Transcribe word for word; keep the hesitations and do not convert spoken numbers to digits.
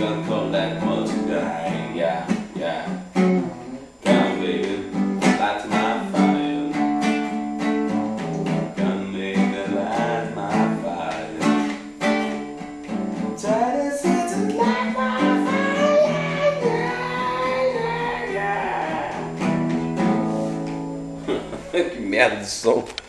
gun come that much guy, yeah, yeah. Come baby, light my fire. Come baby, light my fire. Try to set to light my fire, yeah, yeah, yeah. Que merda de som.